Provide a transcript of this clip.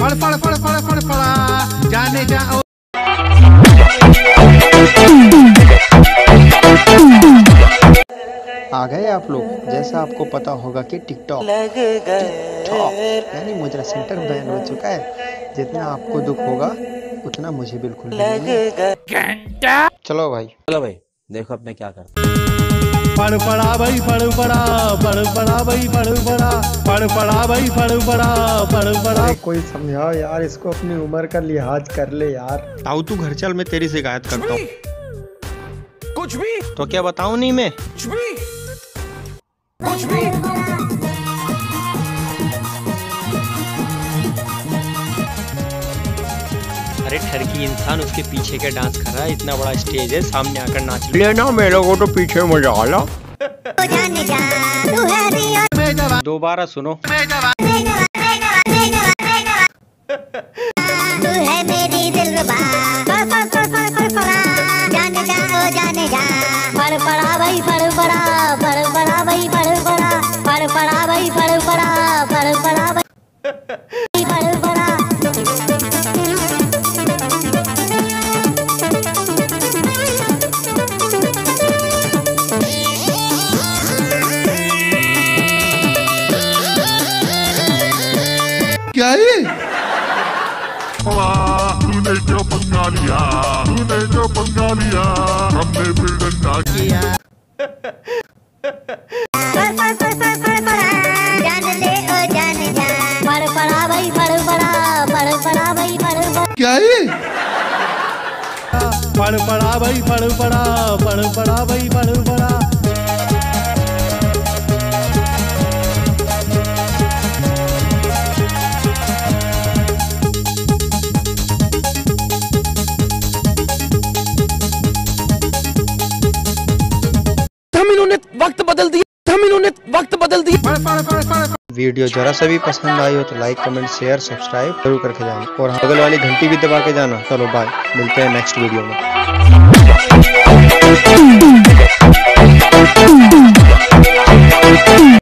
फड़ फड़ फड़ फड़ फड़ फड़ा जाने जाओ। आ गए आप लोग। जैसा आपको पता होगा कि टिकटॉक यानी मुजरा सेंटर बैन हो चुका है। जितना आपको दुख होगा उतना मुझे बिल्कुल नहीं। चलो भाई देखो अब मैं क्या करता। पड़ पड़ा भाई पड़ पड़ा पड़ पड़ा भाई पड़ पड़ा पड़ पड़ा भाई पड़ पड़ा पड़ पड़ा। कोई समझाओ यार, इसको अपनी उम्र का लिहाज कर ले यार। ताऊ तू घर चल, मैं तेरी शिकायत करता हूँ। कुछ भी तो क्या बताऊँ नहीं मैं? कुछ भी अरे ठरकी इंसान उसके पीछे के डांस कर रहा है। इतना बड़ा स्टेज है, सामने आकर नाच लेना। मेरे को तो पीछे मजा आला। दोबारा सुनो। तू है मेरी दिलरुबा, जाने जा जाने जा। पड़ पड़ा भाई पड़ पड़ा भाई पड़ पड़ा भाई पड़ पड़ा भाई पड़ पड़ा। क्या है? तूने जो पंगा लिया हमने फिर डंडा किया। जान ले ओ जान जा। पड़ पड़ा भाई पड़ पड़ा। क्या है? पड़ पड़ा भाई पड़ पड़ा भाई पड़ पड़ा। इन्होंने वक्त बदल दिया। वीडियो जरा सा भी पसंद आई हो तो लाइक कमेंट शेयर सब्सक्राइब जरूर करके जाना और बगल वाली घंटी भी दबा के जाना। चलो बाय, मिलते हैं नेक्स्ट वीडियो में।